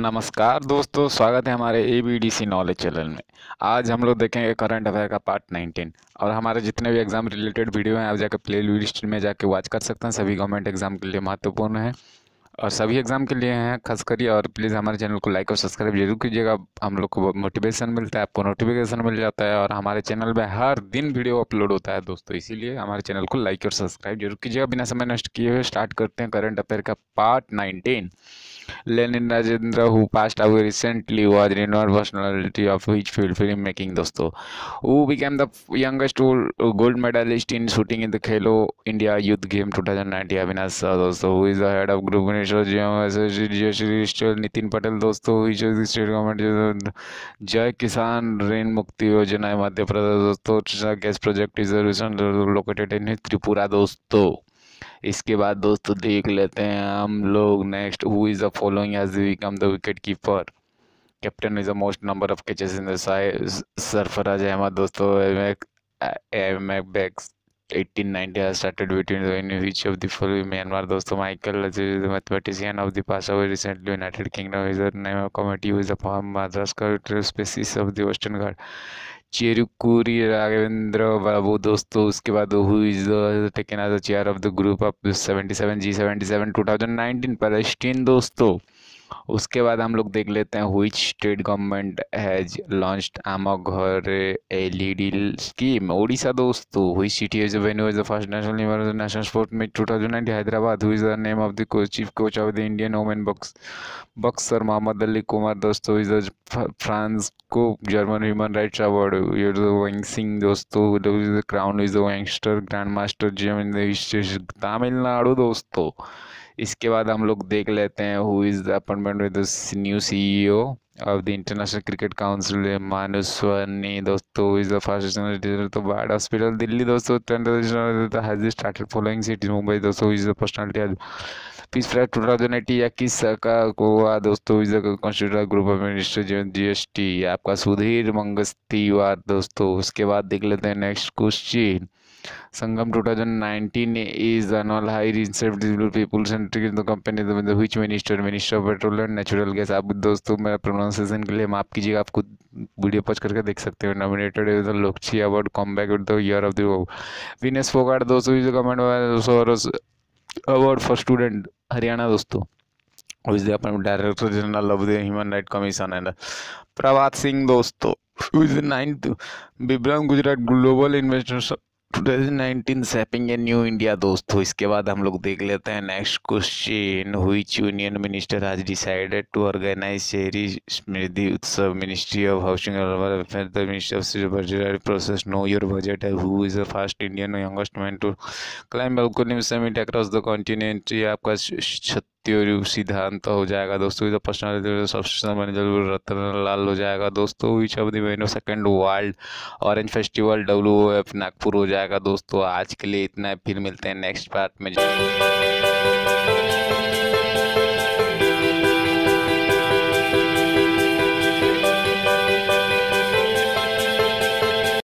नमस्कार दोस्तों, स्वागत है हमारे ABDC नॉलेज चैनल में। आज हम लोग देखेंगे करंट अफेयर का पार्ट 19 और हमारे जितने भी एग्जाम रिलेटेड वीडियो हैं आप जाकर प्ले लिस्ट में जाके वॉच कर सकते हैं। सभी गवर्नमेंट एग्जाम के लिए महत्वपूर्ण है और सभी एग्जाम के लिए हैं खास करिए। और प्लीज़ हमारे चैनल को लाइक और सब्सक्राइब जरूर कीजिएगा। हम लोग को मोटिवेशन मिलता है, आपको नोटिफिकेशन मिल जाता है और हमारे चैनल में हर दिन वीडियो अपलोड होता है दोस्तों। इसीलिए हमारे चैनल को लाइक और सब्सक्राइब जरूर कीजिएगा। बिना समय नष्ट किए हुए स्टार्ट करते हैं करंट अफेयर का part 19। Lenin Rajendra, who passed away recently, was renowned personality of which field? Film making दोस्तों। Who became the youngest gold medalist in shooting in the Khelo India Youth Game 2019? Avinash Shah दोस्तों। Who is the head of group minister GM Nitin Patel दोस्तों। Which is the state government जय किसान ऋण मुक्ति योजना मध्य प्रदेश दोस्तों। Gas project is located in Tripura दोस्तों। इसके बाद दोस्तों देख लेते हैं हम लोग next. Who is the following has become the wicket keeper? Captain is the most number of catches in the Sarfaraz Ahmed दोस्तों। Backs 1890 has started between in which of the following Myanmar दोस्तों। Michael the mathematician of the past away recently United Kingdom is the name of committee who is the form Madagascar species of the Western Ghats। Cherukuri Raghavendra Babu दोस्तों। उसके बाद who is taken as the chair of the group of 77 G77 2019 Palestine दोस्तों। उसके बाद हम लोग देख लेते हैं which state government has launched Ama Ghar LED scheme? Odisha दोस्तों। Which city is the venue is the first national sport meet 2019? Hyderabad. Who is the name of the chief coach of the Indian women boxer? Mohammad Ali Kumar दोस्तों। Is the Franco German human rights award Weng Singh दोस्तों। Crown is the youngster grand master GM in the Tamil Nadu दोस्तों। इसके बाद हम लोग देख लेते हैं who is the appointment with the new CEO of the international cricket council Manu Sawhney दोस्तों। Is the first to bard hospital Delhi दोस्तों। Has started following cities Mumbai दोस्तों। Is the personality peace prize 2080 या किस का गोवा दोस्तों। Is the constitute group of minister GST आपका सुधीर मंगस्तीवार दोस्तों। उसके बाद देख लेते हैं next question. Sangam 2019 is annual high incentive people centric in the company which minister of petrol and natural gas। आप दोस्तों मैं प्रोनाउंसिएशन के लिए माफ कीजिएगा, आपको वीडियो पॉज करके देख सकते हो। नॉमिनेटेड इज द लोकची award comeback with the year of the Vinesh Phogat दोस्तों। Is the government award for student Haryana दोस्तों। Who is the director general of the human right commission and Prabhat Singh दोस्तों। Who is the 9th vibrant Gujarat global investor 2019 shaping a new India दोस्तों। इसके बाद हम लोग देख लेते हैं next question. Which union minister has decided to organise शहरी Samridhi Utsav? Ministry of housing and the ministry of budget process know your budget है। Who is the first Indian youngest man to climb balcony summit across the continent? ये आपका सत्य सिद्धांत हो जाएगा दोस्तों। Is the personal सबसे manager Ratan Lal हो जाएगा दोस्तों। Which of the main second world orange festival WOF Nagpur हो जाएगा दोस्तों। आज के लिए इतना है, फिर मिलते हैं नेक्स्ट पार्ट में।